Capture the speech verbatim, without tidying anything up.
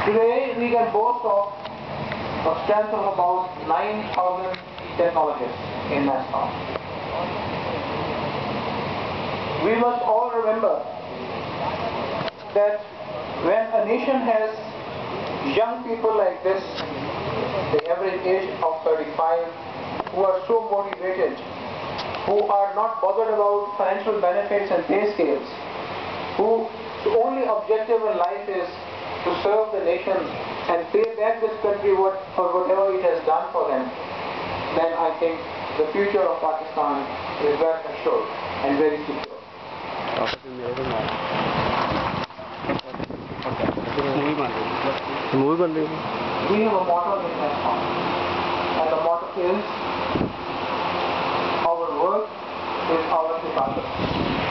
Today we can boast of a strength of about nine thousand technologists in NASSCOM. We must all remember that when a nation has young people like this, the average age of thirty-five, who are so motivated, who are not bothered about financial benefits and pay scales, whose only objective in life is to serve the nation and pay back this country what, for whatever it has done for them, then I think the future of Pakistan is well assured and very secure. We have a motto in NASSCOM, and the motto is, our work is our department.